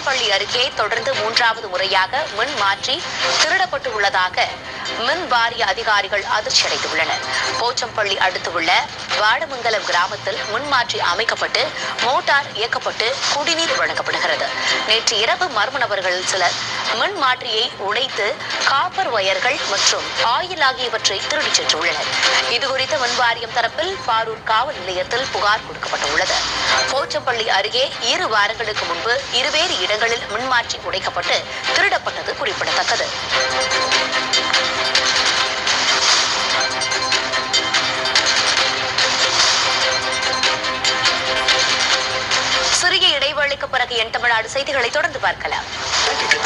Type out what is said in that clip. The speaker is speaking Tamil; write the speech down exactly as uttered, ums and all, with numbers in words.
போச்சம்பள்ளி அருகே தொடர்ந்து மூன்றாவது முறையாக மின் மாற்றி திருடப்பட்டு உள்ளதாக மின் வாரிய அதிகாரிகள் அதிர்ச்சி அடைந்துள்ளனர். போச்சம்பள்ளி அடுத்துள்ள வாடமங்கலம் கிராமத்தில் மின்மாற்றி அமைக்கப்பட்டு மோட்டார் இயக்கப்பட்டு குடிநீர் வழங்கப்படுகிறது. நேற்று இரவு மர்ம நபர்கள் சிலர் மின் மாற்றியை உடைத்து காப்பர் வயர்கள் மற்றும் ஆயில் ஆகியவற்றை திருடிச் சென்றுள்ளனர். இதுகுறித்து மின்வாரியம் தரப்பில் பாரூர் காவல் நிலையத்தில் புகார் கொடுக்கப்பட்டுள்ளது. போச்சம்பள்ளி அருகே இரு வாரங்களுக்கு முன்பு இருவேறு இடங்களில் மின்மாற்றி உடைக்கப்பட்டு திருடப்பட்டது குறிப்பிடத்தக்கது. சிறிய இடைவேளைக்கு பிறகு என் தமிழ்நாடு செய்திகளை தொடர்ந்து பார்க்கலாம்.